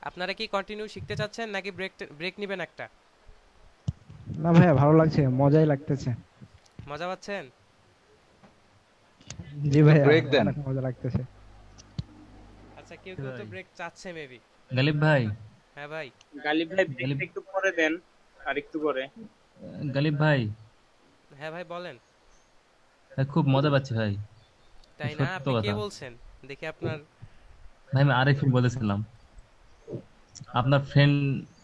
আপনারা কি কন্টিনিউ শিখতে চাচ্ছেন নাকি ব্রেক ব্রেক নেবেন একটা? না ভাইয়া, ভালো লাগছে, মজাই লাগতেছে। মজা পাচ্ছেন? জি তো ভাইয়া, ব্রেক দেন। অনেক মজা লাগতেছে। আচ্ছা, কেউ কেউ তো ভাই ব্রেক চাচ্ছে মেবি। গালিব ভাই, হ্যাঁ ভাই। গালিব ভাই গালিব ব্রেকটা একটু পরে দেন, আর একটু পরে। গালিব ভাই, হ্যাঁ ভাই বলেন। ভাই খুব মজা পাচ্ছি ভাই। তাই না? সত্য আপনি কে কথা বলছেন? দেখি আপনার। ভাই, আমি আরেফিন বলেছিলাম, আপনার ফ্রেন্ড।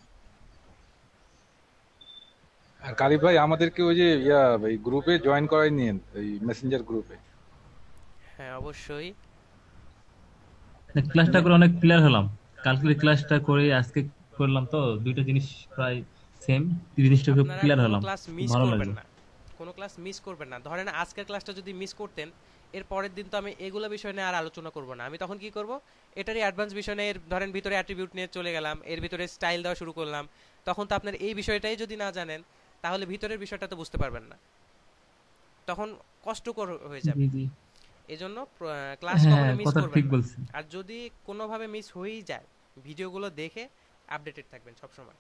আর কারিম ভাই আমাদেরকে ওই যে ইয়া ভাই গ্রুপে জয়েন করাই নিন, এই মেসেঞ্জার গ্রুপে। হ্যাঁ অবশ্যই। ক্লাসটা করে অনেক ক্লিয়ার হলাম। কালকে ক্লাসটা করে আজকে করলাম তো দুইটা জিনিস প্রায় সেম, জিনিসটা খুব আপনারা ক্লিয়ার কোনো হলাম, ক্লাস খুব মিস ভালো করবেন লাগলো। না। কোনো ক্লাস মিস করবেন না। ধরেন আজকের ক্লাসটা যদি মিস করতেন, এর পরের দিন তো আমি এগুলো বিষয় নিয়ে আর আলোচনা করব না। আমি তখন কি করব, এটারই অ্যাডভান্স বিষয় নিয়ে ধরেন ভিতরে অ্যাট্রিবিউট নিয়ে চলে গেলাম, এর ভিতরে স্টাইল দেওয়া শুরু করলাম। তখন তো আপনার এই বিষয়টাই যদি না জানেন, তাহলে ভিতরের বিষয়টা তো বুঝতে পারবেন না, তখন কষ্টকর হয়ে যাবে। জি জি, এজন্য ক্লাস হ্যাঁ কখনো হ্যাঁ, মিস কথা করবেন ঠিক না। বলছেন। আর যদি কোনোভাবে মিস হয়েই যায়, ভিডিওগুলো দেখে আপডেটেড থাকবেন সবসময়।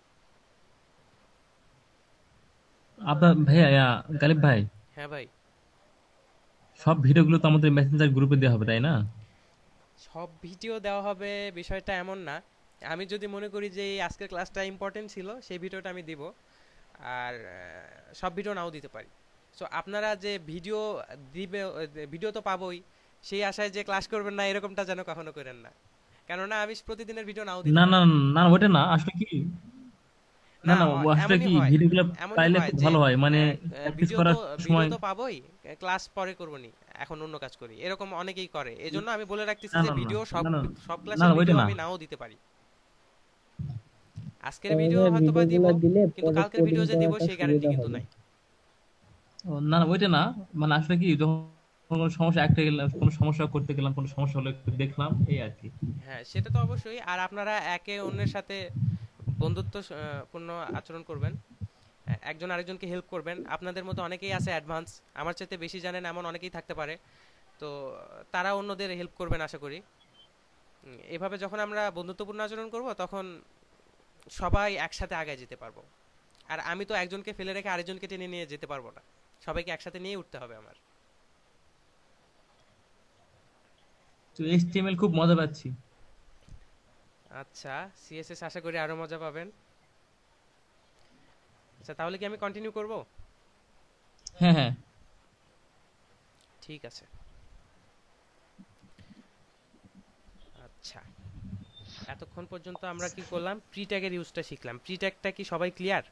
আপনার ভাইয়া গালিব ভাই, হ্যাঁ ভাই। সব ভিডিওগুলো তো আমাদের মেসেঞ্জার গ্রুপে দেওয়া হবে, তাই না? সব ভিডিও দেওয়া হবে বিষয়টা এমন না। আমি যদি মনে করি যে এই আজকের ক্লাসটা ইম্পর্টেন্ট ছিল, সেই ভিডিওটা আমি দিব। আর সব ভিডিও নাও দিতে পারি। সো আপনারা যে ভিডিও দিবে, ভিডিও তো পাবোই, সেই আশায় যে ক্লাস করবেন না এরকমটা যেন কখনো করেন না। কেননা আমি প্রতিদিনের ভিডিও নাও দিতে না না পারি। না, ওটা না আসলে কি, না না না, আসলে এমনই কি হয়। ভিডিওগুলো এমনই পাইলে হয় খুব যে ভালো হয়, মানে প্র্যাকটিস ভিডিও তো করার ভিডিও সময়। তো পাবোই, ক্লাস পরে করবনি, এখন অন্য কাজ করি, এরকম অনেকেই করে। এজন্য আমি বলে রাখতেছি না যে না না ভিডিও সব না না সব না, ক্লাসের ওইটা ভিডিও না। আমি নাও দিতে পারি। আজকের তবে ভিডিও ভাই হয়তোবা দিব, ভিডিওগুলো দিলে কিন্তু পরে কালকের কোডিং ভিডিও যে দিব করাটা সেই গ্যারান্টি সুবিধা কিন্তু হবে। নাই। না না, ওইটা না, মানে আসলে কি যখন কোনো সমস্যা একটা গেলাম, কোনো সমস্যা করতে গেলাম, কোনো সমস্যা হলে একটু দেখলাম, এই আর কি। হ্যাঁ সেটা তো অবশ্যই। আর আপনারা একে অন্যের সাথে বন্ধুত্ব পূর্ণ আচরণ করবেন। একজন আরেকজনকে হেল্প করবেন। আপনাদের মধ্যে অনেকেই আছে অ্যাডভান্স, আমার চাইতে বেশি জানেন এমন অনেকেই থাকতে পারে। তো তারা অন্যদের হেল্প করবেন আশা করি। এভাবে যখন আমরা বন্ধুত্বপূর্ণ আচরণ করব, তখন সবাই একসাথে আগায় যেতে পারবো। আর আমি তো একজনকে ফেলে রেখে আরেকজনকে টেনে নিয়ে যেতে পারবো না। সবাইকে একসাথে নিয়ে উঠতে হবে আমার। তো এইচটিএমএল খুব মজা পাচ্ছি। আচ্ছা, সিএসএস আশা করি আরো মজা পাবেন। আচ্ছা তাহলে কি আমি কন্টিনিউ করব? হ্যাঁ হ্যাঁ। ঠিক আছে। আচ্ছা, এতক্ষণ পর্যন্ত আমরা কি করলাম, প্রি ট্যাগের ইউজটা শিখলাম। প্রি ট্যাগটা কি সবাই ক্লিয়ার?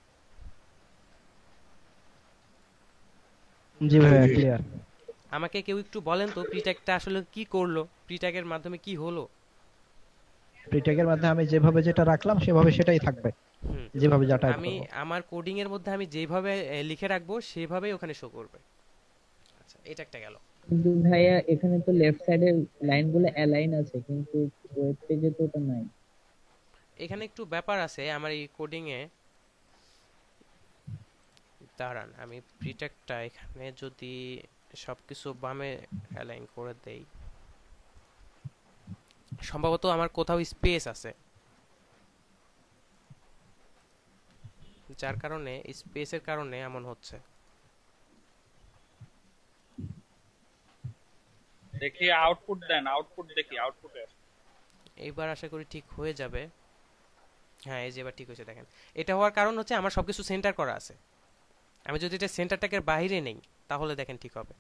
জি ভাইয়া, ক্লিয়ার। আমাকে কেউ একটু বলেন তো প্রি ট্যাগটা আসলে কি করলো, প্রি ট্যাগের মাধ্যমে কি হলো? প্রিটেকের মাধ্যমে আমি যেভাবে যেটা রাখলাম সেভাবে সেটাই থাকবে, হুম। যেভাবে যা টাইপ আমি করব। আমার কোডিং এর মধ্যে আমি যেভাবে লিখে রাখবো সেভাবেই ওখানে শো করবে। আচ্ছা, এটা একটা গেল। কিন্তু ভাইয়া এখানে তো লেফট সাইডের লাইনগুলো অ্যালাইন আছে, কিন্তু ওয়েব পেজে তো ওটা নাই। এখানে একটু ব্যাপার আছে আমার এই কোডিং এ। দাঁড়ান, আমি প্রিটেকটা এখানে যদি সবকিছু বামে অ্যালাইন করে দেই, সম্ভবত আমার কোথাও স্পেস আছে, যার কারণে স্পেসের কারণে এমন হচ্ছে। দেখি আউটপুট দেন, আউটপুট দেখি আউটপুটে। এইবার আশা করি ঠিক হয়ে যাবে। হ্যাঁ, এই যে এবার ঠিক হয়েছে দেখেন। এটা হওয়ার কারণ হচ্ছে আমার সবকিছু সেন্টার করা আছে। আমি যদি এটা সেন্টারটাকে বাইরে নেই, তাহলে দেখেন ঠিক হবে।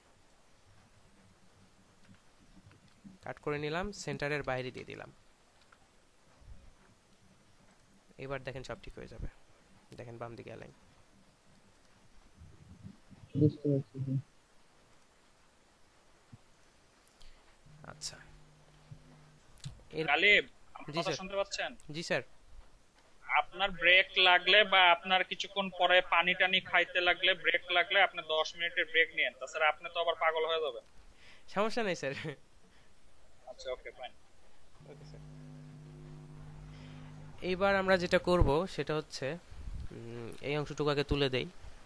কাট করে নিলাম, সেন্টারের বাইরে দিয়ে দিলাম। এবার দেখেন সব ঠিক হয়ে যাবে। দেখেন বাম দিকে অ্যালাইন। বুঝতে পারছি জি। আচ্ছা, এর গালিব, আমার জি কথা স্যার। শুনতে পাচ্ছেন? জি স্যার। আপনার ব্রেক লাগলে বা আপনার কিছুক্ষণ পরে পানি টানি খাইতে লাগলে, ব্রেক লাগলে আপনি 10 মিনিটের ব্রেক নিয়েন, তাছাড়া আপনি তো আবার পাগল হয়ে যাবেন। সমস্যা নেই স্যার। আচ্ছা, ওকে ফাইন। Okay sir. এইবার আমরা যেটা করব সেটা হচ্ছে এই অংশটুকু আগে তুলে দেই।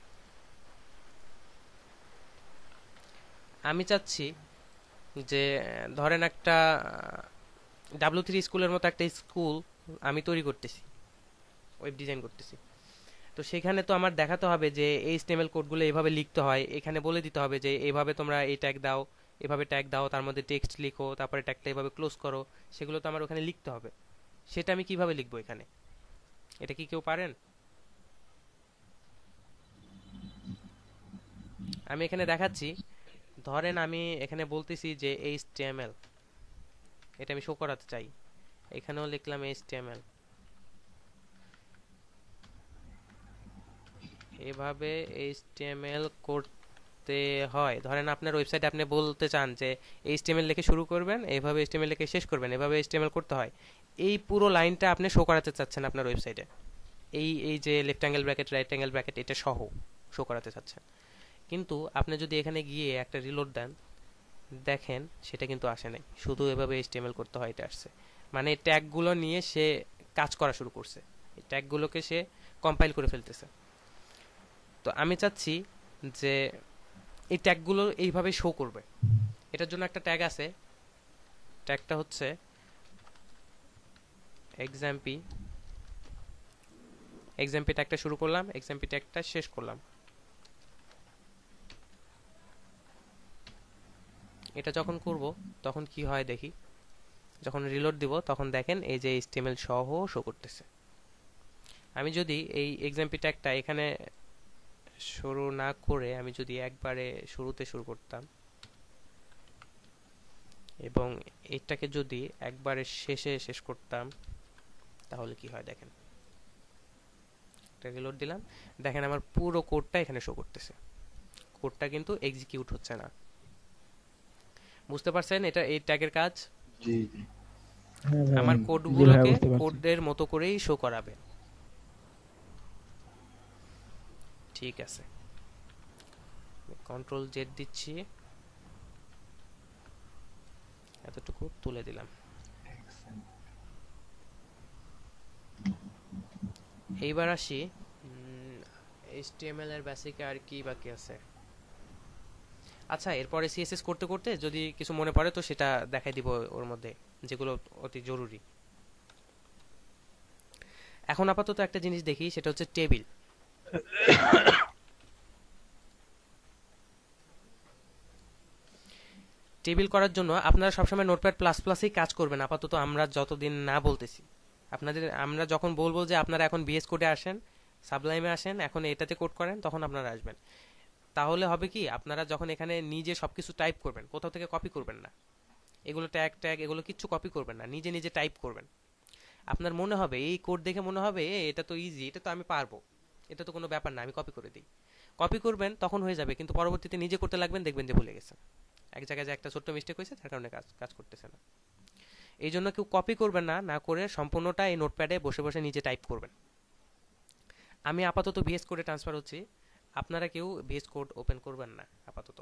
আমি চাচ্ছি যে ধরেন একটা W3 স্কুলের মতো একটা স্কুল আমি তৈরি করতেছি, ওয়েব ডিজাইন করতেছি। তো সেখানে তো আমার দেখাতে হবে যে এই HTML কোডগুলো এভাবে লিখতে হয়, এখানে বলে দিতে হবে যে এইভাবে তোমরা এই ট্যাগ দাও, এভাবে ট্যাগ দাও, তার মধ্যে টেক্সট লিখো, তারপরে ট্যাগটা এভাবে ক্লোজ করো, সেগুলো তো আমার ওখানে লিখতে হবে। সেটা আমি কিভাবে লিখবো এখানে? এটা কি কেউ পারেন? আমি এখানে দেখাচ্ছি, ধরেন আমি এখানে বলতেছি যে HTML, এটা আমি শো করাতে চাই, এখানেও লিখলাম HTML, এভাবে HTML করতে হয়। ধরেন আপনার ওয়েবসাইটে আপনি বলতে চান যে HTML লিখে শুরু করবেন, এইভাবে HTML লিখে শেষ করবেন, এভাবে HTML করতে হয়। এই পুরো লাইনটা আপনি শো করাতে চাচ্ছেন আপনার ওয়েবসাইটে, এই এই যে left angle bracket, right angle bracket, এটা সহ শো করাতে চাচ্ছেন। কিন্তু আপনি যদি এখানে গিয়ে একটা রিলোড দেন, দেখেন সেটা কিন্তু আসে নাই, শুধু এভাবে HTML করতে হয়, এটা আসছে। মানে ট্যাগগুলো নিয়ে সে কাজ করা শুরু করছে, এই ট্যাগগুলোকে সে কম্পাইল করে ফেলতেছে। তো আমি চাচ্ছি যে এই ট্যাগগুলো এইভাবে শো করবে। এটার জন্য একটা ট্যাগ আছে, ট্যাগটা হচ্ছে এক্সাম্পি। এক্সাম্পি ট্যাগটা শুরু করলাম, এক্সাম্পি ট্যাগটা শেষ করলাম। এটা যখন করব তখন কি হয় দেখি, যখন রিলোড দিব তখন দেখেন এই যে HTML সহ শো করতেছে। আমি যদি এই এক্সাম্পি ট্যাগটা এখানে শুরু না করে আমি যদি একবারে শুরুতে শুরু করতাম এবং এটাকে যদি একবারে শেষে শেষ করতাম, তাহলে কি হয় দেখেন। এটা রিলোড দিলাম, দেখেন আমার পুরো কোডটা এখানে শো করতেছে, কোডটা কিন্তু এক্সিকিউট হচ্ছে না। বুঝতে পারছেন এটা এই ট্যাগের কাজ? জি জি। হ্যাঁ ভাই। আমার জি ভাইয়া, কোডগুলোকে বুঝতে পারছি। কোডের মতো করেই শো করাবে। ঠিক আছে, কন্ট্রোল জেড দিচ্ছি, এতটুকু তুলে দিলাম। এইবার আসি HTML এর বেসিকে আর কি বাকি আছে। আচ্ছা, এরপরে CSS করতে করতে যদি কিছু মনে পড়ে তো সেটা দেখাই দিব ওর মধ্যে, যেগুলো অতি জরুরি। এখন আপাতত একটা জিনিস দেখি, সেটা হচ্ছে টেবিল। টেবিল করার জন্য আপনারা সবসময় নোটপ্যাড প্লাস প্লাসেই কাজ করবেন আপাতত, আমরা যতদিন না বলতেছি আপনাদের। আমরা যখন বলবো যে আপনারা এখন VS কোডে আসেন, সাবলাইমে আসেন, এখন এটাতে কোড করেন, তখন আপনারা আসবেন। তাহলে হবে কি, আপনারা যখন এখানে নিজে সবকিছু টাইপ করবেন, কোথাও থেকে কপি করবেন না, এগুলো ট্যাগ ট্যাগ এগুলো কিচ্ছু কপি করবেন না, নিজে নিজে টাইপ করবেন। আপনার মনে হবে, এই কোড দেখে মনে হবে এটা তো ইজি, এটা তো আমি পারবো, এটা তো কোনো ব্যাপার না, আমি কপি করে দিই। কপি করবেন তখন হয়ে যাবে, কিন্তু পরবর্তীতে নিজে করতে লাগবেন, দেখবেন যে ভুলে গেছেন, এক জায়গায় যে একটা ছোট্ট মিস্টেক হয়েছে তার কারণে কাজ কাজ করতেছে না। এই জন্য কেউ কপি করবেন না, না করে সম্পূর্ণটা এই নোটপ্যাডে বসে বসে নিজে টাইপ করবেন। আমি আপাতত VS কোডে ট্রান্সফার হচ্ছি, আপনারা কেউ VS কোড ওপেন করবেন না আপাতত।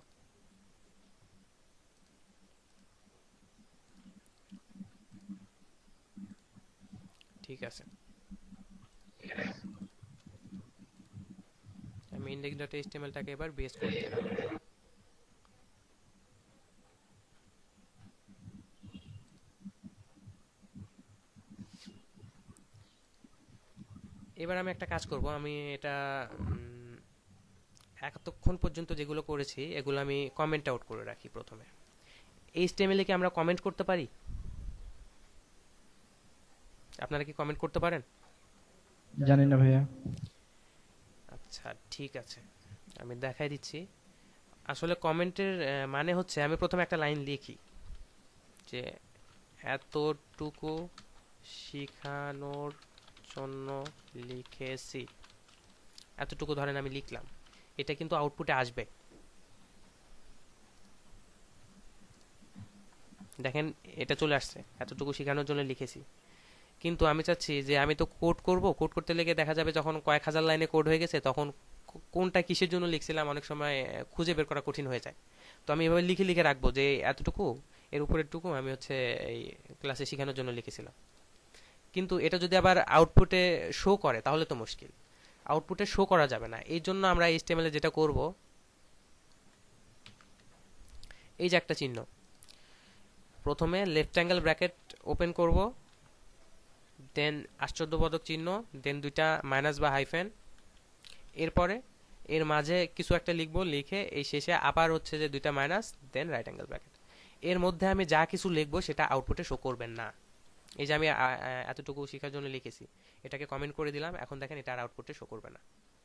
ঠিক আছে, আমি index.html-টাকে এবার VS কোড দিলাম। এবার আমি একটা কাজ করব, আমি এটা এতক্ষণ পর্যন্ত যেগুলো করেছি এগুলো আমি কমেন্ট আউট করে রাখি প্রথমে। HTML-এ কি আমরা কমেন্ট করতে পারি? আপনারা কি কমেন্ট করতে পারেন? জানি না ভাইয়া। আচ্ছা ঠিক আছে, আমি দেখাই দিচ্ছি। আসলে কমেন্টের মানে হচ্ছে আমি প্রথমে একটা লাইন লিখি যে এতটুকু শেখানোর জন্য লিখেছি, এতটুকু ধরেন আমি লিখলাম, এটা কিন্তু আউটপুটে আসবে। দেখেন এটা চলে আসছে, এতটুকু শেখানোর জন্য লিখেছি। কিন্তু আমি চাচ্ছি যে আমি তো কোড করব, কোড করতে লেগে দেখা যাবে যখন কয়েক হাজার লাইনে কোড হয়ে গেছে তখন কোনটা কিসের জন্য লিখছিলাম অনেক সময় খুঁজে বের করা কঠিন হয়ে যায়। তো আমি এভাবে লিখে লিখে রাখবো যে এতটুকু, এর উপরেরটুকু আমি হচ্ছে এই ক্লাসে শেখানোর জন্য লিখেছিলাম। কিন্তু এটা যদি আবার আউটপুটে শো করে তাহলে তো মুশকিল, আউটপুটে শো করা যাবে না। এই জন্য আমরা HTML-এ যেটা করব, এই যে একটা চিহ্ন, প্রথমে লেফট অ্যাঙ্গেল ব্র্যাকেট ওপেন করব, দেন আশ্চর্যবোধক চিহ্ন, দেন দুইটা মাইনাস বা হাইফেন, এরপরে এর মাঝে কিছু একটা লিখবো, লিখে এই শেষে আবার হচ্ছে যে দুইটা minus, then right angle bracket. এর মধ্যে আমি যা কিছু লিখবো সেটা আউটপুটে শো করবেন না। এই যে আমি এতটুকু শেখার জন্য লিখেছি, এটাকে কমেন্ট করে দিলাম, এখন দেখেন এটা আর আউটপুটে শো করবে না,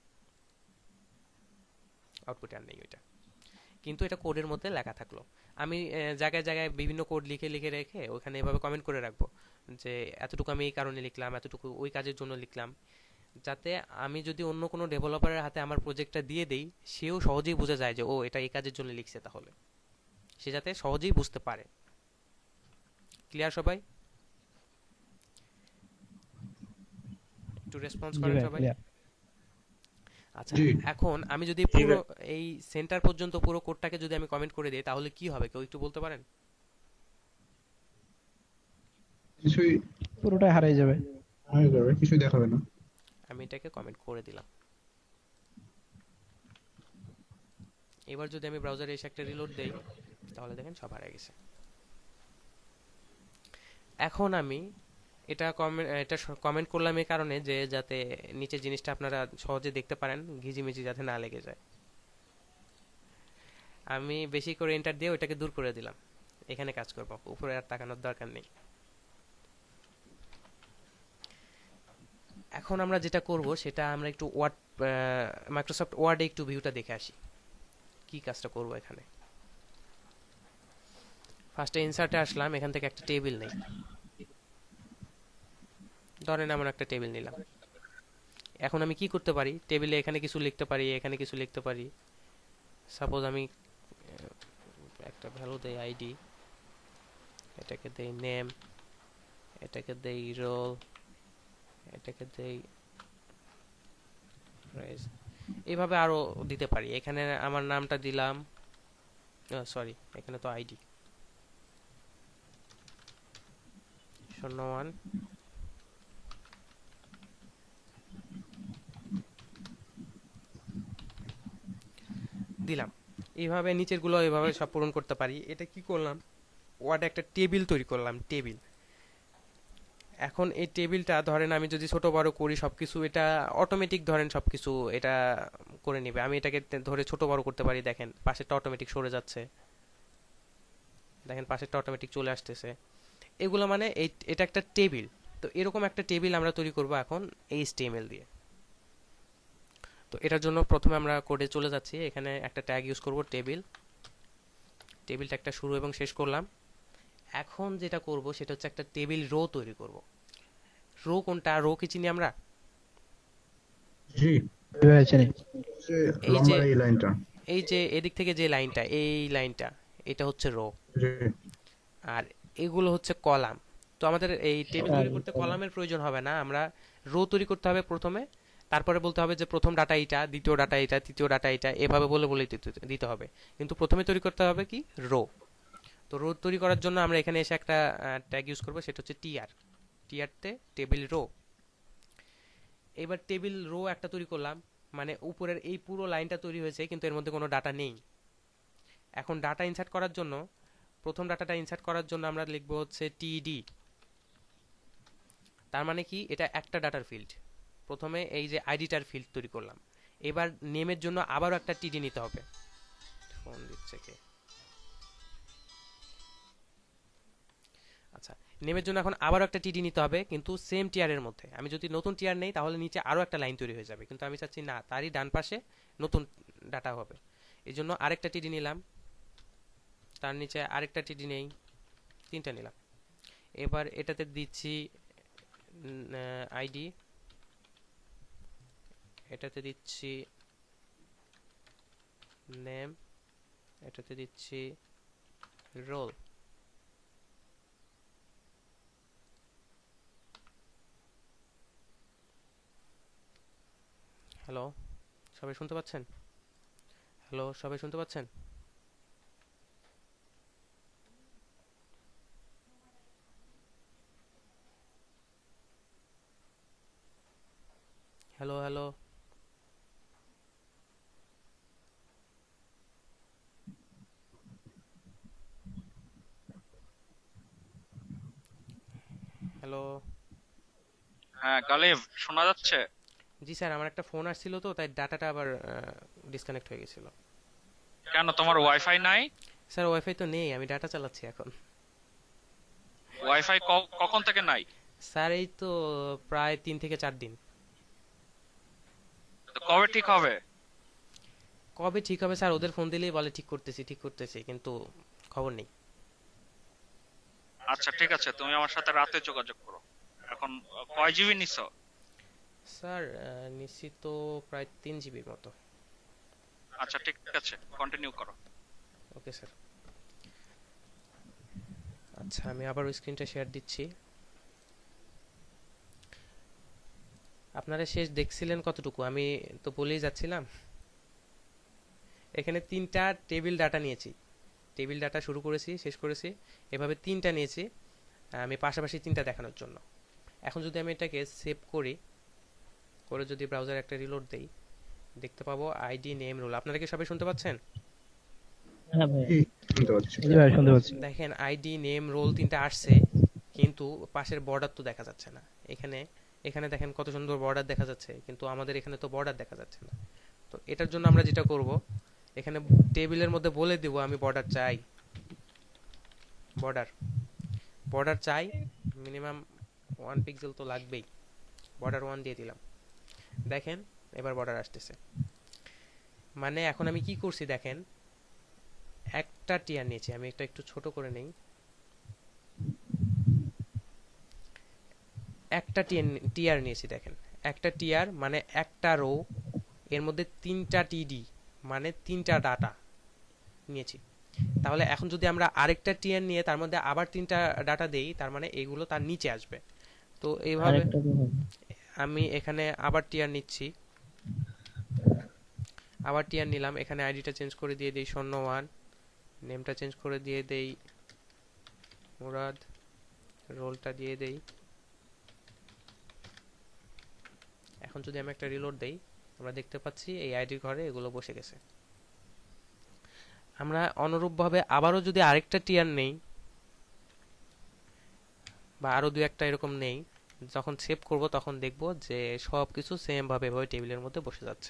আউটপুটে আর নেই ওইটা, কিন্তু এটা কোডের মধ্যে লেখা থাকলো। আমি জায়গায় জায়গায় বিভিন্ন কোড লিখে লিখে রেখে ওখানে এভাবে কমেন্ট করে রাখবো যে এতটুকু আমি এই কারণে লিখলাম, এতটুকু ওই কাজের জন্য লিখলাম, যাতে আমি যদি অন্য কোনো ডেভেলপারের হাতে আমার প্রজেক্টটা দিয়ে দেই, সেও সহজেই বুঝে যায় যে ও এটা এই কাজের জন্য লিখছে, তাহলে সে যাতে সহজেই বুঝতে পারে। ক্লিয়ার সবাই? একটু রেসপন্স জি করেন ভাই, সবাই। ক্লিয়ার। আচ্ছা, এখন আমি যদি পুরো এই সেন্টার পর্যন্ত পুরো কোডটাকে যদি আমি কমেন্ট করে দিই তাহলে কি হবে, কেউ একটু বলতে পারেন? কিছুই পুরোটাই হারিয়ে যাবে। হয়ে যাবে, কিছুই দেখাবে না। আমি এটাকে কমেন্ট করে দিলাম। এবার যদি আমি ব্রাউজারে এসে একটা রিলোড দেই তাহলে দেখেন সব হারিয়ে গেছে। এখন আমি এটা কমেন্ট করলাম এই কারণে যে যাতে নিচের জিনিসটা আপনারা সহজে দেখতে পারেন, ঘিজিমিজি যাতে না লেগে যায়। আমি বেশি করে এন্টার দিয়ে ওইটাকে দূর করে দিলাম, এখানে কাজ করব, উপরে আর তাকানোর দরকার নেই। এখন আমরা যেটা করব সেটা আমরা একটু মাইক্রোসফট ওয়ার্ডে একটু ভিউটা দেখে আসি, কি কাজটা করব। এখানে ফার্স্টে ইনসার্টে আসলাম, এখান থেকে একটা টেবিল নেই, ধরেন এমন একটা টেবিল নিলাম। এখন আমি কি করতে পারি, টেবিলে এখানে কিছু লিখতে পারি, এখানে কিছু লিখতে পারি। সাপোজ আমি একটা ভ্যালু দেই আইডি, এটাকে দেই নেম, এটাকে দেই রোল, এটাকে দেই প্রাইস, এইভাবে আরো দিতে পারি। এখানে আমার নামটা দিলাম, সরি এখানে তো আইডি 01, দিলাম। এইভাবে নিচের গুলো এইভাবে সব পূরণ করতে পারি। এটা কি করলাম, ওয়ার্ডে একটা টেবিল তৈরি করলাম, টেবিল। এখন এই টেবিলটা ধরেন আমি যদি ছোট বড় করি সবকিছু, এটা অটোমেটিক ধরেন সবকিছু এটা করে নেবে। আমি এটাকে ধরে ছোট বড় করতে পারি, দেখেন পাশেরটা অটোমেটিক সরে যাচ্ছে, দেখেন পাশেরটা অটোমেটিক চলে আসতেছে। এগুলো মানে এটা একটা টেবিল। তো এরকম একটা টেবিল আমরা তৈরি করব এখন HTML দিয়ে। তো এটার জন্য প্রথমে আমরা কোডে চলে যাচ্ছি, এখানে একটা ট্যাগ ইউজ করব টেবিল, টেবিলটা একটা শুরু এবং শেষ করলাম। এখন যেটা করব সেটা হচ্ছে একটা টেবিল রো তৈরি করব। রো কোনটা, রো কি চিনি আমরা? জি, হয়েছে নি। যে এই যে লম্বা এই লাইনটা। এই যে এদিক থেকে যে লাইনটা, এই লাইনটা, এটা হচ্ছে রো, জি, আর এগুলো হচ্ছে কলাম। তো আমাদের এই টেবিল তৈরি আর করতে কলামের প্রয়োজন হবে না, আমরা রো তৈরি করতে হবে প্রথমে, তারপরে বলতে হবে যে প্রথম ডাটা এইটা, দ্বিতীয় ডাটা এইটা, তৃতীয় ডাটা এইটা, এভাবে বলে বলে দিতে হবে। কিন্তু প্রথমে তৈরি করতে হবে কি, রো। তো রো তৈরি করার জন্য আমরা এখানে এসে একটা ট্যাগ ইউজ করব, সেটা হচ্ছে টিআর, টিআরতে টেবিল রো। এবার টেবিল রো একটা তৈরি করলাম, মানে উপরের এই পুরো লাইনটা তৈরি হয়েছে কিন্তু এর মধ্যে কোনো ডাটা নেই। এখন ডাটা ইনসার্ট করার জন্য, প্রথম ডাটাটা ইনসার্ট করার জন্য আমরা লিখবো হচ্ছে টিডি। তার মানে কি, এটা একটা ডাটার ফিল্ড। প্রথমে এই যে আইডিটার ফিল্ড তৈরি করলাম, এবার নেমের জন্য আবারও একটা টিডি নিতে হবে। ফোন দিচ্ছে কে? আচ্ছা, নেমের জন্য এখন আবারও একটা টিডি নিতে হবে, কিন্তু সেম টিয়ারের মধ্যে। আমি যদি নতুন টিয়ার নেই তাহলে নিচে আরও একটা লাইন তৈরি হয়ে যাবে, কিন্তু আমি চাচ্ছি না, তারই ডান পাশে নতুন ডাটা হবে। এই জন্য আরেকটা টিডি নিলাম, তার নিচে আরেকটা টিডি নেই, তিনটা নিলাম। এবার এটাতে দিচ্ছি আইডি, এটাতে দিচ্ছি নেম, এটাতে দিচ্ছি রোল। হ্যালো, সবাই শুনতে পাচ্ছেন? হ্যালো, সবাই শুনতে পাচ্ছেন? Hello hello, hello. হ্যাঁ গালিব, শোনা যাচ্ছে? জি স্যার, আমার একটা ফোন আসছিল তো তাই ডাটাটা আবার ডিসকানেক্ট হয়ে গেছিল। কেন, তোমার ওয়াইফাই নাই? স্যার ওয়াইফাই তো নেই, আমি ডাটা চালাচ্ছি এখন। ওয়াইফাই কখন থেকে নাই? স্যার এই তো প্রায় 3 থেকে 4 দিন। তো কবে ঠিক হবে? কবে ঠিক হবে স্যার, ওদের ফোন দিলেই বলে ঠিক করতেছি ঠিক করতেছি, কিন্তু খবর নেই। আচ্ছা ঠিক আছে, তুমি আমার সাথে রাতে যোগাযোগ করো। এখন কয় জিবি নিছো? স্যার নিশ্চিত প্রায় 3 জিবির মতো। আচ্ছা ঠিক আছে, কন্টিনিউ করো। Okay sir. আচ্ছা আমি আবার স্ক্রিনটা শেয়ার দিচ্ছি। আপনারা শেষ দেখছিলেন কতটুকু, আমি তো বলেই যাচ্ছিলাম। এখানে 3টা টেবিল ডাটা নিয়েছি, টেবিল ডাটা শুরু করেছি শেষ করেছি, এভাবে 3টা নিয়েছি আমি পাশাপাশি 3টা দেখানোর জন্য। এখন যদি আমি এটাকে সেভ করি, করে যদি ব্রাউজার একটা রিলোড দেই, দেখতে পাবো আইডি নেম রোল। আপনারা কি সবাই শুনতে পাচ্ছেন? হ্যাঁ ভাই। জি, শুনতে পাচ্ছি। জি ভাই শুনতে পাচ্ছি। দেখেন আইডি নেম রোল 3টা আসছে, কিন্তু পাশের বর্ডার তো দেখা যাচ্ছে না। এখানে এখানে দেখেন কত সুন্দর বর্ডার দেখা যাচ্ছে, কিন্তু আমাদের এখানে তো বর্ডার দেখা যাচ্ছে না। তো এটার জন্য আমরা যেটা করব, এখানে টেবিলের মধ্যে বলে দিব আমি বর্ডার চাই, বর্ডার বর্ডার চাই, মিনিমাম 1 পিক্সেল তো লাগবেই, বর্ডার 1 দিয়ে দিলাম। দেখেন এবার বর্ডার আসতেছে। মানে এখন আমি কি করছি দেখেন, একটা টিয়ার নিয়েছি আমি, এটা একটু ছোট করে নেই। একটা টিয়ার নিয়েছি দেখেন, একটা টিয়ার মানে একটা রো, এর মধ্যে 3টা টিডি মানে 3টা ডাটা নিয়েছি। তাহলে এখন যদি আমরা আরেকটা টিয়ার নিয়ে তার মধ্যে আবার 3টা ডাটা দেই, তার মানে এগুলো তার নিচে আসবে। তো এইভাবে আরেকটা তো হবে। আমি এখানে আবার টিয়ার নিচ্ছি, আবার টিয়ার নিলাম। এখানে আইডিটা চেঞ্জ করে দিয়ে দেই 01, নেমটা চেঞ্জ করে দিয়ে দেই মুরাদ, রোলটা দিয়ে দেই। এখন যদি আমি একটা রিলোড দেই, আমরা দেখতে পাচ্ছি এই আইডির ঘরে এগুলো বসে গেছে। আমরা অনুরূপভাবে আবারও যদি আরেকটা টিয়ার নেই বা আরো 2-1টা এরকম নেই, যখন সেভ করব তখন দেখব যে সবকিছু সেম ভাবে এভাবে টেবিলের মধ্যে বসে যাচ্ছে।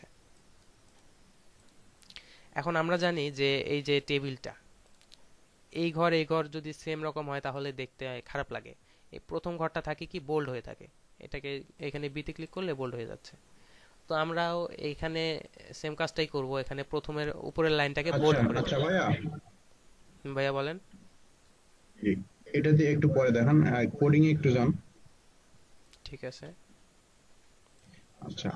এখন আমরা জানি যে এই যে টেবিলটা, এই ঘর যদি সেম রকম হয় তাহলে দেখতে খারাপ লাগে। এই প্রথম ঘরটা থাকে কি বোল্ড হয়ে থাকে, এটাকে এখানে বিতে ক্লিক করলে বোল্ড হয়ে যাচ্ছে। তো আমরাও এইখানে সেম কাজটাই করব, এখানে প্রথমের উপরের লাইনটাকে বোল্ড আচ্ছা করে আচ্ছা দেব। ভাইয়া, ভাইয়া বলেন। এটা দিয়ে একটু পরে দেখান, কোডিং এ একটু যান। ঠিক আছে। আচ্ছা,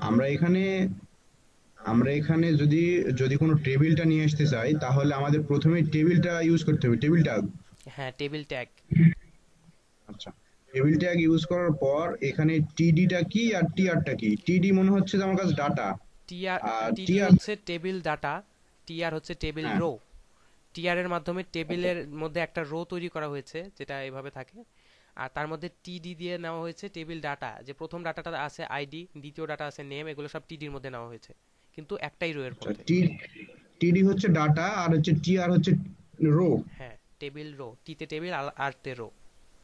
আমরা এখানে যদি যদি কোনো টেবিলটা নিয়ে আসতে চাই, তাহলে আমাদের প্রথমে টেবিলটা ইউজ করতে হবে, টেবিল ট্যাগ। হ্যাঁ টেবিল ট্যাগ। আচ্ছা, টেবিল ট্যাগ ইউজ করার পর এখানে টিডিটা কি আর টিআরটা কি? টিডি মনে হচ্ছে যে আমার কাছে ডাটা, টিআর, আর টিডি টিআর, হচ্ছে টেবিল ডাটা, টিআর হচ্ছে টেবিল হ্যাঁ রো। টিআর এর মাধ্যমে টেবিলের মধ্যে একটা রো তৈরি করা হয়েছে যেটা এভাবে থাকে, আর তার মধ্যে টিডি দিয়ে নেওয়া হয়েছে টেবিল ডাটা, যে প্রথম ডাটাটা আছে আইডি, দ্বিতীয় ডাটা আছে নেম, এগুলো সব টিডির মধ্যে নেওয়া হয়েছে, কিন্তু একটাই রো এর আচ্ছা, মধ্যে। টিডি হচ্ছে ডাটা আর হচ্ছে টিআর হচ্ছে রো। হ্যাঁ টেবিল রো, টিতে টেবিল আর তে রো।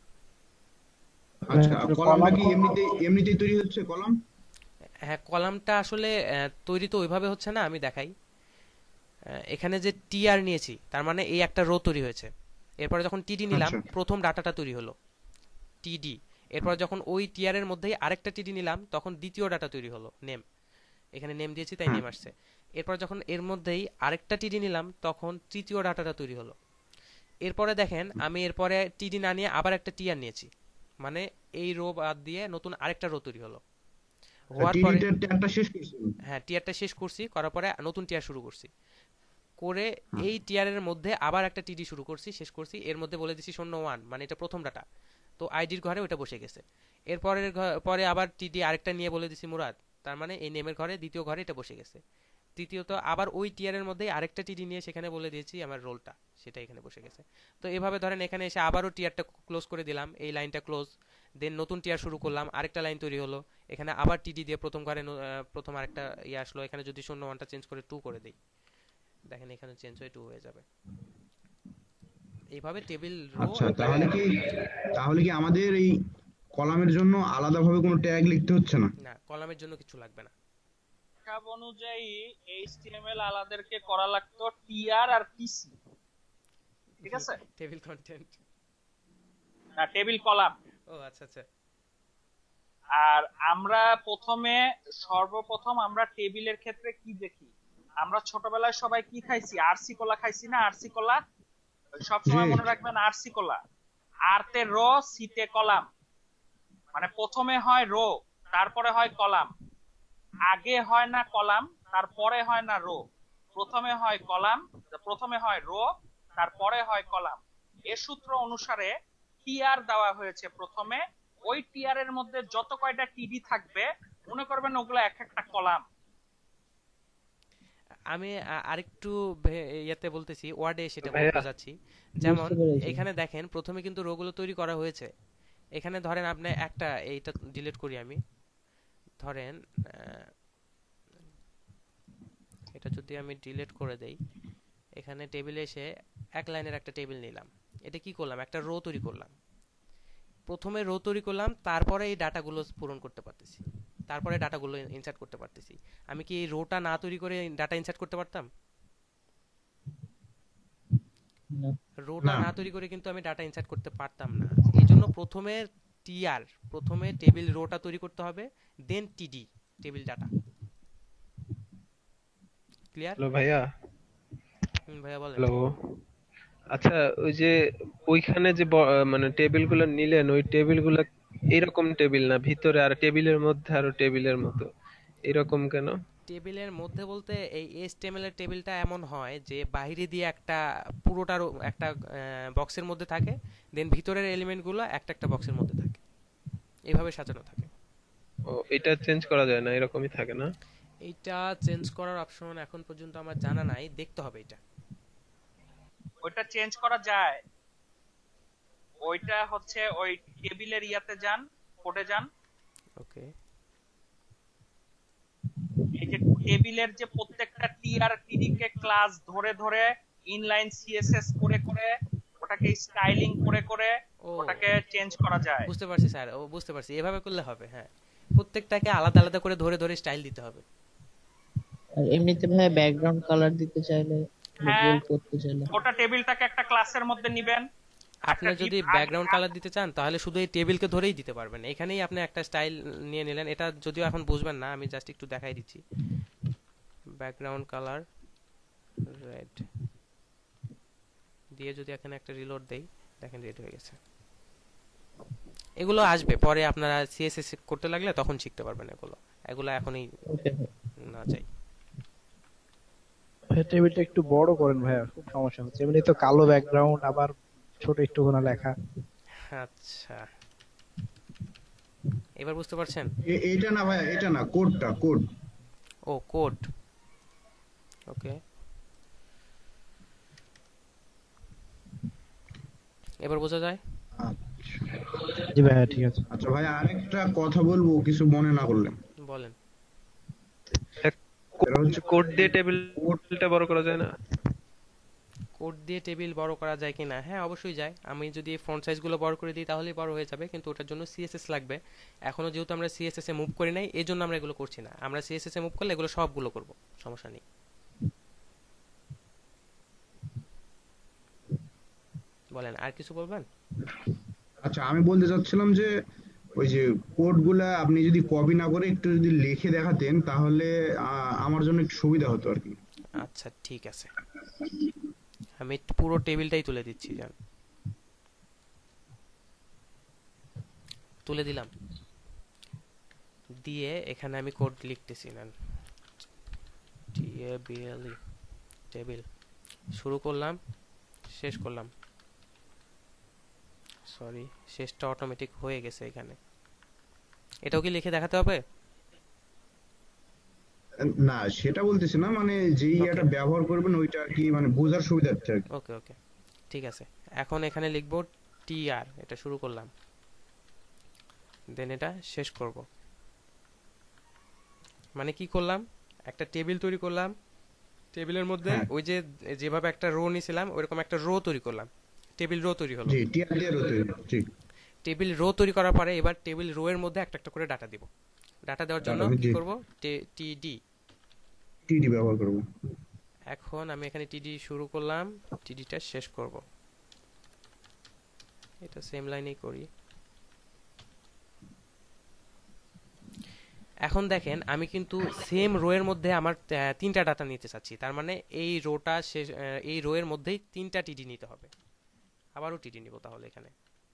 আচ্ছা, কলামটা কি এমনিতেই তৈরি হচ্ছে কলাম? হ্যাঁ কলামটা আসলে তৈরি তো ওইভাবে হচ্ছে না, আমি দেখাই। এখানে যে টিআর নিয়েছি তার মানে এই একটা রো তৈরি হয়েছে, এরপরে যখন টিডি নিলাম আচ্ছা প্রথম ডাটাটা তৈরি হলো টিডি, এরপর যখন ওই টিআর এর মধ্যেই আরেকটা টিডি নিলাম তখন দ্বিতীয় ডাটা তৈরি হলো নেম, এখানে নেম দিয়েছি তাই হ্যাঁ নেম আসছে। এরপর যখন এর মধ্যেই আরেকটা টিডি নিলাম তখন তৃতীয় ডাটাটা তৈরি হলো। এরপরে দেখেন আমি এরপরে টিডি না নিয়ে আবার একটা টিআর নিয়েছি, মানে এই রো বাদ দিয়ে নতুন আরেকটা রো তৈরি হলো। হওয়ার পরে টিডিটা ট্যাগটা শেষ করছেন? হ্যাঁ টিআরটা শেষ করছি, করার পরে নতুন টিআর শুরু করছি, করে হ্যাঁ এই টিআর এর মধ্যে আবার একটা টিডি শুরু করছি, শেষ করছি, এর মধ্যে বলে দিছি 01, মানে এটা প্রথম ডাটা, তো আইডির ঘরে ওটা বসে গেছে। এরপরের পরে আবার টিডি আরেকটা নিয়ে বলে দিছি মুরাদ, তার মানে এই নেমের ঘরে দ্বিতীয় ঘরে এটা বসে গেছে। তৃতীয়ত আবার ওই টিআর এর মধ্যে আরেকটা টিডি নিয়ে সেখানে বলে দিয়েছি আমার রোলটা, সেটা এখানে বসে গেছে। তো এভাবে ধরেন এখানে এসে আবারও টিআরটা ক্লোজ করে দিলাম, এই লাইনটা ক্লোজ, দেন নতুন টিআর শুরু করলাম, আরেকটা লাইন তৈরি হলো, এখানে আবার টিডি দিয়ে প্রথম ঘরে প্রথম আরেকটা ইয়ে আসলো। এখানে যদি 01টা চেঞ্জ করে 2 করে দেই, দেখেন এখানে চেঞ্জ হয়ে 2 হয়ে যাবে। এইভাবে টেবিল রো। আচ্ছা, তাহলে কি আমাদের এই কলামের জন্য আলাদাভাবে কোনো ট্যাগ লিখতে হচ্ছে না? না, কলামের জন্য কিছু লাগবে না। হিসাব অনুযায়ী এইচটিএমএল আলাদাকে করা লাগতো টিআর আর টিসি, ঠিক আছে, টেবিল কন্টেন্ট। না টেবিল কলাম। ও আচ্ছা আচ্ছা। আর আমরা সর্বপ্রথম আমরা টেবিলের ক্ষেত্রে কি দেখি, আমরা ছোটবেলায় সবাই কি খাইছি, আরসি কলা খাইছি না? আরসি কলা সবসময় জি। মনে রাখবেন, আরসি কলা। আর তে রো, সিতে কলাম, মানে প্রথমে হয় রো তারপরে হয় কলাম, আগে হয় না কলাম তারপরে হয় না রো, প্রথমে হয় কলাম, প্রথমে হয় রো তারপরে হয় কলাম। এ সূত্র অনুসারে টিআর দেওয়া হয়েছে প্রথমে, ওই টিআর এর মধ্যে যত কয়টা টিডি থাকবে মনে করবেন ওগুলো এক একটা কলাম। আমি আরেকটু ইয়াতে বলতেছি, ওয়ার্ডে সেটা ভাইয়া। বলতে যাচ্ছি। যেমন বুঝতে পেরেছি। এখানে দেখেন প্রথমে কিন্তু রোগুলো তৈরি করা হয়েছে। এখানে ধরেন আপনি একটা, এইটা ডিলিট করি আমি, ধরেন এটা যদি আমি ডিলিট করে দেই, এখানে টেবিলে এসে এক লাইনের একটা টেবিল নিলাম, এটা কি করলাম, একটা রো তৈরি করলাম। প্রথমে রো তৈরি করলাম, তারপরে এই ডাটাগুলো পূরণ করতে পারতেছি, তারপরে ডাটাগুলো ইনসার্ট করতে পারতেছি। আমি কি এই রোটা না তৈরি করে ডাটা ইনসার্ট করতে পারতাম? না। রোটা না। না তৈরি করে কিন্তু আমি ডাটা ইনসার্ট করতে পারতাম না। এই জন্য প্রথমে টিআর, প্রথমে টেবিল রোটা তৈরি করতে হবে, দেন টিডি টেবিল ডাটা। ক্লিয়ার? হ্যালো ভাইয়া। ভাইয়া বলেন। হ্যালো। আচ্ছা, ওই যে ওইখানে যে মানে টেবিলগুলো নিলেন, ওই টেবিলগুলো এরকম টেবিল না, ভিতরে আর টেবিলের মধ্যে আরো টেবিলের মতো, এরকম কেন? টেবিলের মধ্যে বলতে এই এইচটিএমএল এর টেবিলটা এমন হয় যে বাইরে দিয়ে একটা পুরোটার একটা বক্সের মধ্যে থাকে, দেন ভিতরের এলিমেন্টগুলো একটা একটা বক্সের মধ্যে থাকে, এইভাবে সাজানো থাকে। ও, এটা চেঞ্জ করা যায় না, এরকমই থাকে না? এইটা চেঞ্জ করার অপশন এখন পর্যন্ত আমার জানা নাই, দেখতে হবে এটা। ওইটা চেঞ্জ করা যায়, ওইটা হচ্ছে ওই টেবিলের ইয়াতে যান, কোডে যান, ওকে। এই যে টেবিলের যে প্রত্যেকটা টিআর টিডি কে ক্লাস ধরে ধরে ইনলাইন সিএসএস করে করে ওটাকে স্টাইলিং করে করে ও, ওটাকে চেঞ্জ করা যায়। বুঝতে পারছি স্যার, ও বুঝতে পারছি, এভাবে করলে হবে। হ্যাঁ, প্রত্যেকটাকে আলাদা আলাদা করে ধরে ধরে স্টাইল দিতে হবে। আর এমনিতে ভাই ব্যাকগ্রাউন্ড কালার দিতে চাইলে, হ্যাঁ। বোল্ড করতে চাইলে, ওটা টেবিলটাকে একটা ক্লাসের মধ্যে নিবেন। আপনি যদি ব্যাকগ্রাউন্ড কালার দিতে চান তাহলে শুধু এই টেবিলকে ধরেই দিতে পারবেন। এখানেই আপনি একটা স্টাইল নিয়ে নিলেন। এটা যদিও এখন বুঝবেন না, আমি জাস্ট একটু দেখাই দিচ্ছি। ব্যাকগ্রাউন্ড কালার রেড দিয়ে যদি এখানে একটা রিলোড দেই, দেখেন রেড হয়ে গেছে। এগুলো আসবে পরে, আপনারা সিএসএস করতে লাগলে তখন শিখতে পারবেন এগুলো, এগুলো এখনই ওকে ভাই। না চাই। টেবিলটা একটু বড় করেন ভাইয়া, খুব সমস্যা হচ্ছে। এমনি তো কালো ব্যাকগ্রাউন্ড, আবার ছোট একটু কোনো লেখা। আচ্ছা, এবার বুঝতে পারছেন? এটা না ভাইয়া, এটা না, কোডটা, কোড। ও, কোড। ওকে, এবার বোঝা যায়? জি ভাইয়া, ঠিক আছে। আচ্ছা ভাইয়া, আরেকটা কথা বলবো, কিছু মনে না করলেন। বলেন। এটা হচ্ছে কোড দিয়ে টেবিলটা বড় করা যায় না? কোড দিয়ে টেবিল বড় করা যায় কিনা? হ্যাঁ, অবশ্যই যায়। আমি যদি ফন্ট সাইজগুলো বড় করে দিই তাহলেই বড় হয়ে যাবে, কিন্তু ওটার জন্য সিএসএস লাগবে। এখনো যেহেতু আমরা সিএসএস এ মুভ করি নাই, এই জন্য আমরা এগুলো করছি না। আমরা সিএসএস এ মুভ করলে এগুলো সবগুলো করব, সমস্যা নেই। বলেন, আর কিছু বলবেন? আচ্ছা, আমি বলতে চাচ্ছিলাম যে ওই যে কোডগুলা আপনি যদি কপি না করে একটু যদি লিখে দেখাতেন তাহলে আমার জন্য একটু সুবিধা হতো আর কি। আচ্ছা, ঠিক আছে, আমি পুরো টেবিলটাই তুলে দিচ্ছি। জান, তুলে দিলাম, দিয়ে এখানে আমি কোড লিখতেছি। না, টেবিল, টেবিল শুরু করলাম, শেষ করলাম। সরি, শেষটা অটোমেটিক হয়ে গেছে এখানে। এটাও কি লিখে দেখাতে হবে? না, সেটা বলতেছি না, মানে যেই এটা ব্যবহার করবেন ওইটা আর কি, মানে বোঝার সুবিধার্থে আর কি। ওকে ওকে, ঠিক আছে। এখন এখানে লিখব টিআর, এটা শুরু করলাম, দেন এটা শেষ করব। মানে কি করলাম, একটা টেবিল তৈরি করলাম, টেবিলের মধ্যে ওই যে যেভাবে একটা রো নিছিলাম ওইরকম একটা রো তৈরি করলাম, টেবিল রো তৈরি হলো। জি, টিআর দিয়ে হতে জি। টেবিল রো তৈরি করার পরে এবার টেবিল রো এর মধ্যে একটা একটা করে ডাটা দিব। ডাটা দেওয়ার জন্য কি করব, টিডি। টিডি ব্যবহার করব। এখন আমি এখানে টিডি শুরু করলাম, টিডিটা শেষ করব। এটা সেম লাইনেই করি। এখন দেখেন আমি কিন্তু সেম রো এর মধ্যে আমার তিনটা ডাটা নিতে চাচ্ছি, তার মানে এই রোটা শেষ, এই রো এর মধ্যেই তিনটা টিডি নিতে হবে। আবারও টিডি নিব তাহলে, এখানে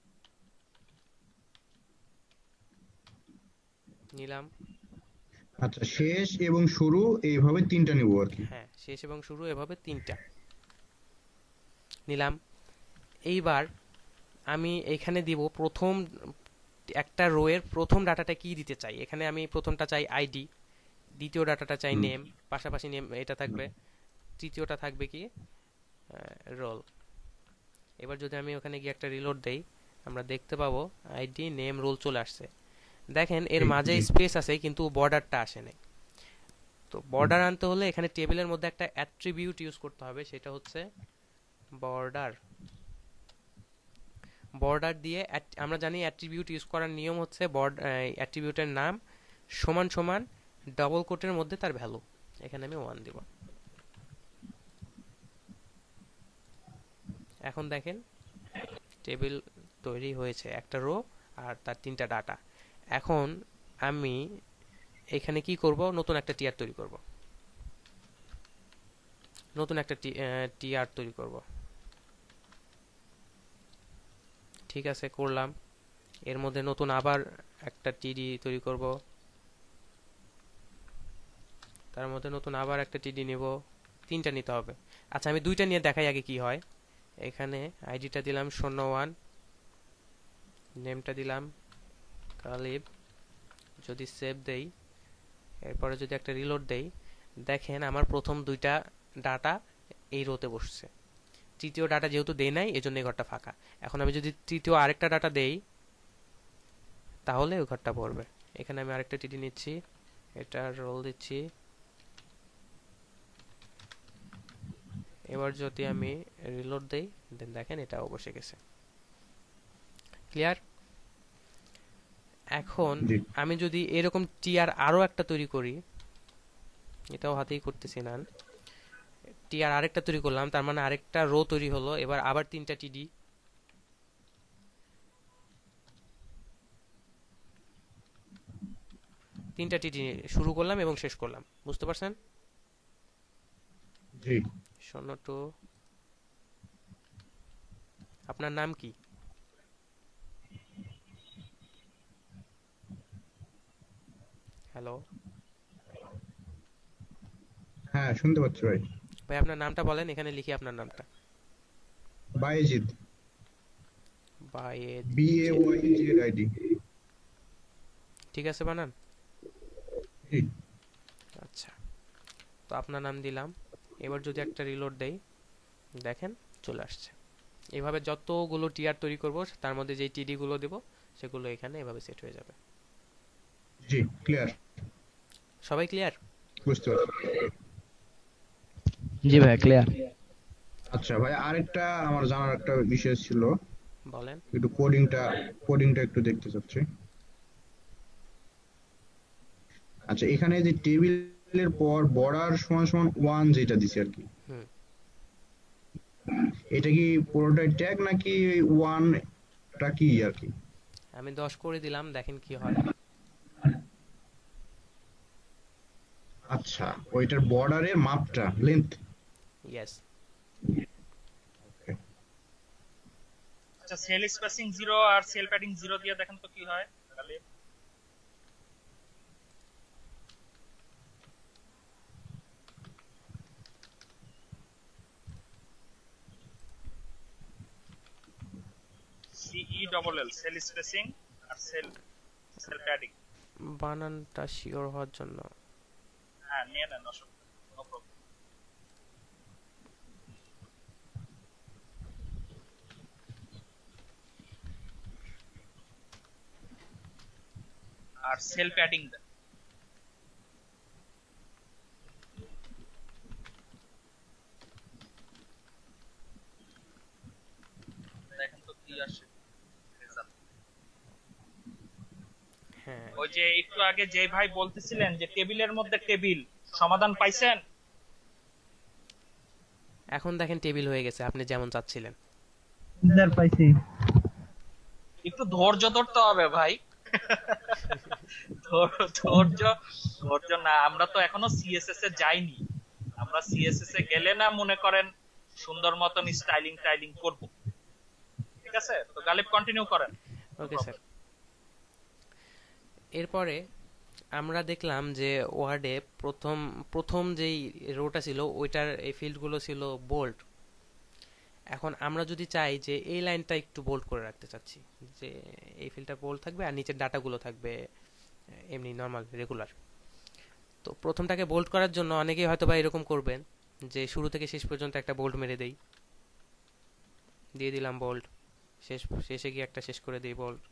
নিলাম। আচ্ছা, শেষ এবং শুরু এইভাবে তিনটা নিব আর কি। হ্যাঁ, শেষ এবং শুরু এভাবে তিনটা নিলাম। এইবার আমি এখানে দিব প্রথম একটা রো এর প্রথম ডাটাটা কি দিতে চাই। এখানে আমি প্রথমটা চাই আইডি, দ্বিতীয় ডাটাটা চাই নেম, পাশাপাশি নেম এটা থাকবে, তৃতীয়টা থাকবে কি রোল। এবার যদি আমি ওখানে গিয়ে একটা রিলোড দেই, আমরা দেখতে পাবো আইডি নেম রোল চলে আসছে। দেখেন এর মাঝে স্পেস আছে কিন্তু বর্ডারটা আসে নাই। তো বর্ডার আনতে হলে এখানে টেবিলের মধ্যে একটা অ্যাট্রিবিউট ইউজ করতে হবে, সেটা হচ্ছে বর্ডার। বর্ডার দিয়ে আমরা জানি অ্যাট্রিবিউট ইউজ করার নিয়ম হচ্ছে অ্যাট্রিবিউটের নাম সমান সমান ডবল কোটের মধ্যে তার ভ্যালু। এখানে আমি 1 দিব। এখন দেখেন টেবিল তৈরি হয়েছে, একটা রো আর তার তিনটা ডাটা। এখন আমি এখানে কি করব, নতুন একটা টিআর তৈরি করব। নতুন একটা টিআর তৈরি করব। ঠিক আছে, করলাম। এর মধ্যে নতুন আবার একটা টিডি তৈরি করব, তার মধ্যে নতুন আবার একটা টিডি নিব। তিনটা নিতে হবে। আচ্ছা, আমি দুইটা নিয়ে দেখাই আগে কি হয়। এখানে আইডিটা দিলাম 01, নেমটা দিলাম কালিব। যদি সেভ দেই, এরপরে যদি একটা রিলোড দেই, দেখেন আমার প্রথম দুইটা ডাটা এই রোতে বসছে। তৃতীয় ডাটা যেহেতু দেই নাই, এজন্য এই ঘরটা ফাঁকা। এখন আমি যদি তৃতীয় আরেকটা ডাটা দেই, তাহলে ওই ঘরটা পড়বে। এখানে আমি আরেকটা টিডি নিচ্ছি, এটা রোল দিচ্ছি। এবার যদি আমি রিলোড দেই, দেন দেখেন এটাও বসে গেছে। ক্লিয়ার? এখন আমি যদি এরকম টিআর আরো একটা তৈরি করি, এটাও হাতেই করতেছি না, টিআর আরেকটা তৈরি করলাম, তার মানে আরেকটা রো তৈরি হলো। এবার আবার তিনটা টিডি, তিনটা টিডি শুরু করলাম এবং শেষ করলাম। বুঝতে পারছেন? জি। 02, আপনার নাম কি? হ্যালো হ্যাঁ, শুনতে পাচ্ছি ভাই। ভাই, আপনার নামটা বলেন, এখানে লিখি আপনার নামটা। বায়েজিদ, বায়েজিদ। BAYZID। ঠিক আছে বানান? জি। আচ্ছা, তো আপনার নাম দিলাম। এবার যদি একটা রিলোড দেই, দেখেন চলে আসছে। এইভাবে যতগুলো টিআর তৈরি করব, তার মধ্যে যেই টিডি গুলো দেব, সেগুলো এখানে এভাবে সেট হয়ে যাবে। জি, ক্লিয়ার। সবাই ক্লিয়ার? বুঝতে পারছি। জি ভাই, ক্লিয়ার। আচ্ছা ভাই, আরেকটা আমার জানার একটা বিষয় ছিল, বলেন। একটু কোডিংটা একটু দেখতে চাচ্ছি। আচ্ছা, এখানে যে টেবিলের পর বর্ডার সমান সমান 1 যেটা দিছে আর কি, হুম, এটা কি পুরোটাই ট্যাগ নাকি 1টা কি আর কি? আমি 10 করে দিলাম, দেখেন কি হয়। আচ্ছা, ওইটার বর্ডারের মাপটা, লেন্থ। ইয়েস। আচ্ছা, সেল স্পেসিং 0 আর সেল প্যাডিং 0 দিয়ে দেখেন তো কি হয় তাহলে। CELL, সেল স্পেসিং আর সেল প্যাডিং। বানানটা শিওর হওয়ার জন্য। হ্যাঁ, নিয়ে নেন, অসুবিধা নেই, নো প্রবলেম। আর সেল প্যাডিং দেন। দেখেন তো কি আসে রেজাল্ট। হ্যাঁ, ওই যে একটু আগে যে ভাই বলতেছিলেন যে টেবিলের মধ্যে টেবিল, সমাধান পাইছেন? এখন দেখেন টেবিল হয়ে গেছে আপনি যেমন চাচ্ছিলেন। স্যার পাইছি। একটু ধৈর্য ধরতে হবে ভাই। ধৈর্য, ধৈর্য না, আমরা তো এখনো সিএসএস এ যাইনি। আমরা সিএসএস এ গেলে না মনে করেন সুন্দর মতন স্টাইলিং টাইলিং করব। ঠিক আছে, তো গালিব কন্টিনিউ করেন। Okay sir. এরপরে আমরা দেখলাম যে ওয়ার্ডে প্রথম প্রথম যেই রোটা ছিল ওইটার এই ফিল্ডগুলো ছিল বোল্ড। এখন আমরা যদি চাই যে এই লাইনটা একটু বোল্ড করে রাখতে চাচ্ছি, যে এই ফিল্ডটা বোল্ড থাকবে আর নিচের ডাটাগুলো থাকবে এমনি নর্মাল রেগুলার, তো প্রথমটাকে বোল্ড করার জন্য অনেকেই হয়তো বা এরকম করবেন যে শুরু থেকে শেষ পর্যন্ত একটা বোল্ড মেরে দেই, দিয়ে দিলাম বোল্ড, শেষে গিয়ে একটা শেষ করে দিই বোল্ড,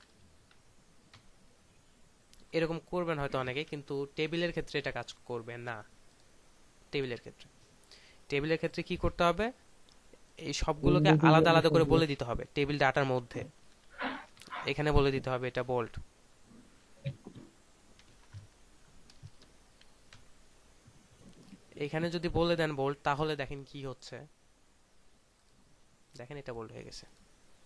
এরকম করবেন হয়তো অনেকে, কিন্তু টেবিলের ক্ষেত্রে এটা কাজ করবে না। টেবিলের ক্ষেত্রে কি করতে হবে, এই সবগুলোকে আলাদা আলাদা করে বলে দিতে হবে টেবিল ডাটার মধ্যে। এখানে বলে দিতে হবে এটা বোল্ড, এখানে যদি বলে দেন বোল্ড তাহলে দেখেন কি হচ্ছে, দেখেন এটা বোল্ড হয়ে গেছে।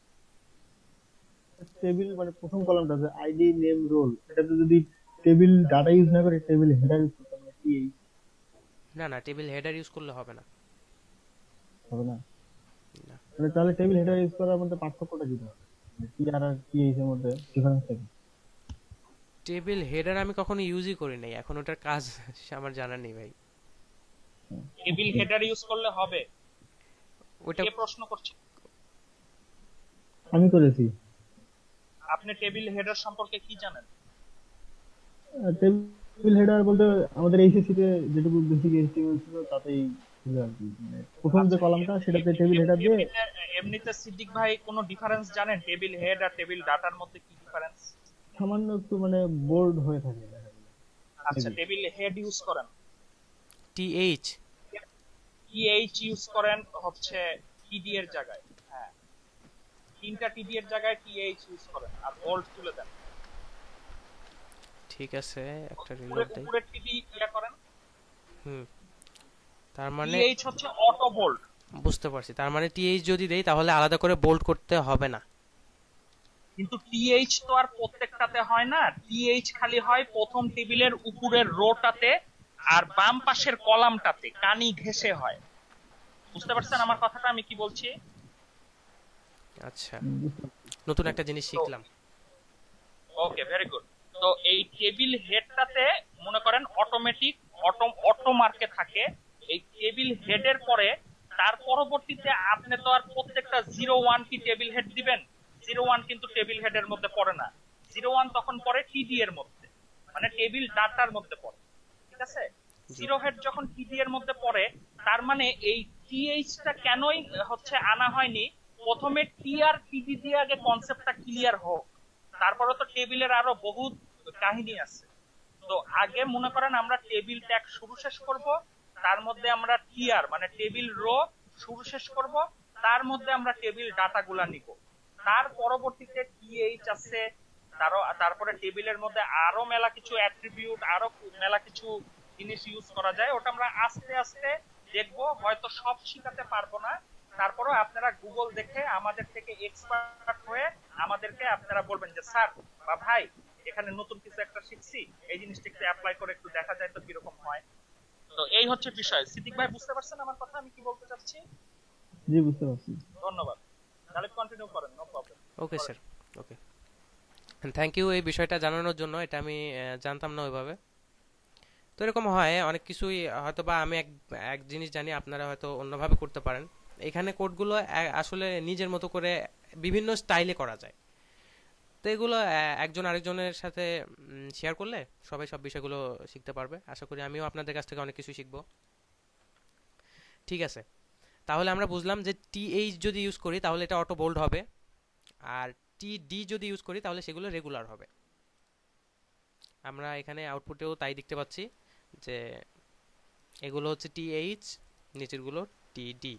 টেবিল মানে প্রথম কলামটা যে আইডি নেম রোল, এটাতে যদি টেবিল ডাটা ইউজ না করে টেবিল হেডার ইউজ করতাম না কি না টেবিল হেডার ইউজ করলে হবে না। হবে না? না, মানে তাহলে টেবিল হেডার ইউজ করার মধ্যে পার্থক্যটা কি হবে? কি আর টিএইচ এর মধ্যে ডিফারেন্সটা কি? টেবিল হেডার আমি কখনো ইউজই করি নাই, এখন ওটার কাজ আমার জানা নেই ভাই। টেবিল হেডার ইউজ করলে হবে? ওটা কে প্রশ্ন করছে? আমি করেছি। আপনি টেবিল হেডার সম্পর্কে কি জানেন? টেবিল হেডার বলতে আমাদের এইচএসসি তে যেটুকু বেসিক এইচটিএমএল ছিল তাতেই ছিল আর কি। মানে প্রথম যে কলামটা সেটাতে টেবিল হেডার দিয়ে এমনিতে সিদ্দিক ভাই কোনো ডিফারেন্স জানেন টেবিল হেড আর টেবিল ডাটার মধ্যে কি ডিফারেন্স? সামান্য একটু মানে বোর্ড হয়ে থাকে দেখা যায়। আচ্ছা, টেবিল হেড ইউজ করেন টিএইচ ইউজ করেন হচ্ছে টিডি এর জায়গায়। হ্যাঁ, তিনটা টিডি এর জায়গায় টিএইচ ইউজ করেন আর বোল্ড তুলে দেন। ঠিক আছে, একটা রিলোড দেই। উপরে টিডি ইয়া করেন। তার মানে টিএইচ হচ্ছে অটো বোল্ড। বুঝতে পারছি, তার মানে টিএইচ যদি দেই তাহলে আলাদা করে বোল্ড করতে হবে না। কিন্তু টিএইচ তো আর প্রত্যেকটাতে হয় না, টিএইচ খালি হয় প্রথম টেবিলের উপরের রোটাতে আর বাম পাশের কলামটাতে, কানি ঘেঁষে হয়। বুঝতে পারছেন আমার কথাটা আমি কি বলছি? আচ্ছা, নতুন একটা জিনিস শিখলাম। Okay, very good. তো এই টেবিল হেডটাতে মনে করেন অটোমেটিক অটো মার্কে থাকে। এই টেবিল হেডের পরে তার পরবর্তীতে আপনি তো আর প্রত্যেকটা 01 কি টেবিল হেড দিবেন? 01 কিন্তু টেবিল হেডের মধ্যে পড়ে না। 01 তখন পড়ে টিডি এর মধ্যে, মানে টেবিল ডাটার মধ্যে পড়ে। ঠিক আছে, জিরো হেড যখন টিডি এর মধ্যে পড়ে তার মানে এই টিএইচটা কেনই হচ্ছে আনা হয়নি, প্রথমে টি আর টিডি দিয়ে আগে কনসেপ্টটা ক্লিয়ার হোক, তারপরে তো টেবিলের আরো বহুত কাহিনী আছে। তো আগে মনে করেন আমরা টেবিল ট্যাগ শুরু শেষ করব, তার মধ্যে আমরা টিআর মানে টেবিল রো শুরু শেষ করব, তার মধ্যে আমরা টেবিল ডাটা গুলা নিব, তার পরবর্তীতে টিএইচ আছে, তারপরে টেবিলের মধ্যে আরো মেলা কিছু অ্যাট্রিবিউট, আরো মেলা কিছু জিনিস ইউজ করা যায়। ওটা আমরা আস্তে আস্তে দেখবো, হয়তো সব শিখাতে পারবো না, তারপরেও আপনারা গুগল দেখে আমাদের থেকে এক্সপার্ট হয়ে আমাদেরকে আপনারা বলবেন যে স্যার বা ভাই এখানে নতুন কিছু একটা শিখছি, এই জিনিসটা একটু অ্যাপ্লাই করে একটু দেখা যায় তো কিরকম হয়। তো এই হচ্ছে বিষয়। সিদ্দিক ভাই বুঝতে পারছেন আমার কথা আমি কি বলতে চাচ্ছি? জি বুঝতে পারছি। ধন্যবাদ। তাহলে কন্টিনিউ করেন, no problem. Okay sir, okay, thank you এই বিষয়টা জানানোর জন্য, এটা আমি জানতাম না ওইভাবে। তো এরকম হয় অনেক কিছুই, হয়তো বা আমি এক জিনিস জানি আপনারা হয়তো অন্যভাবে করতে পারেন। এখানে কোডগুলো আসলে নিজের মতো করে বিভিন্ন স্টাইলে করা যায়, তো এগুলো একজন আরেকজনের সাথে শেয়ার করলে সবাই সব বিষয়গুলো শিখতে পারবে। আশা করি আমিও আপনাদের কাছ থেকে অনেক কিছু শিখবো। ঠিক আছে, তাহলে আমরা বুঝলাম যে টিএইচ যদি ইউজ করি তাহলে এটা অটো বোল্ড হবে, আর টিডি যদি ইউজ করি তাহলে সেগুলো রেগুলার হবে। আমরা এখানে আউটপুটেও তাই দেখতে পাচ্ছি যে এগুলো হচ্ছে টিএইচ, নিচেরগুলো টিডি।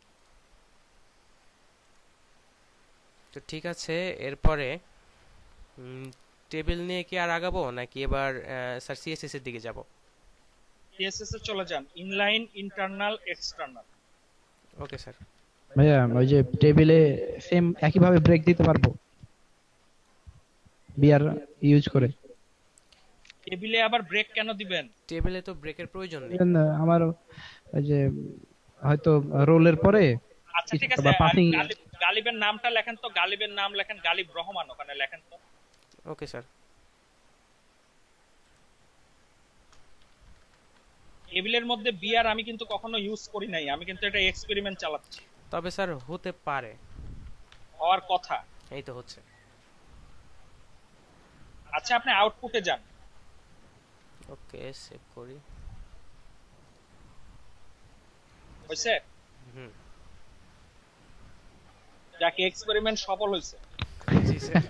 তো ঠিক আছে, এরপরে টেবিল নিয়ে কি আর আগাবো নাকি এবার স্যার সিএসএস এর দিকে যাব? সিএসএস এ চলে যান, inline, internal, external. Okay sir. ভাইয়া ওই যে টেবিলে সেম একই ভাবে ব্রেক দিতে পারবো বিআর ইউজ করে? টেবিলে আবার ব্রেক কেন দিবেন? টেবিলে তো ব্রেকের প্রয়োজন নেই। আমার ওই যে হয়তো রোলের পরে আচ্ছা ঠিক আছে, বা পাসিং। গালিবের নামটা লেখেন তো, গালিবের নাম লেখেন গালিব রহমান, ওখানে লেখেন তো। Okay sir. টেবিলের মধ্যে বিআর আমি কিন্তু কখনো ইউজ করি নাই, আমি কিন্তু এটা এক্সপেরিমেন্ট চালাচ্ছি। তবে স্যার হতে পারে, হওয়ার কথা। এই তো হচ্ছে। আচ্ছা আপনি আউটপুটে যান। ওকে সেভ করি। হইছে? হুম। যাকে এক্সপেরিমেন্ট সফল হইছে। জি স্যার।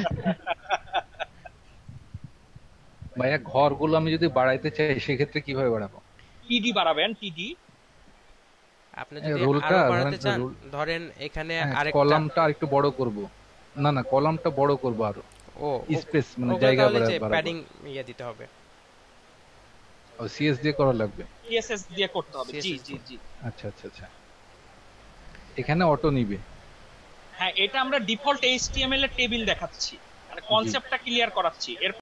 ভাইয়া ঘরগুলো আমি যদি বাড়াইতে চাই সেক্ষেত্রে কিভাবে বাড়াবো? টিডি বাড়াবেন, টিডি। আপনি যদি রোলটা আরো বাড়াতে চান ধরেন এখানে আরেকটা কলামটা আরেকটু বড় করব। না না, কলামটা বড় করব আরো। ও স্পেস মানে ওগুলো জায়গা তাহলে যে বাড়াবো। প্যাডিং ইয়ে দিতে হবে। ও সিএস দিয়ে করা লাগবে। সিএসএস দিয়ে করতে হবে। জি CSS জি জি। আচ্ছা আচ্ছা আচ্ছা। এখানে অটো নিবে। হ্যাঁ, এটা আমরা ডিফল্ট এইচটিএমএল এর টেবিল দেখাচ্ছি, মানে কনসেপ্টটা ক্লিয়ার করাচ্ছি। এর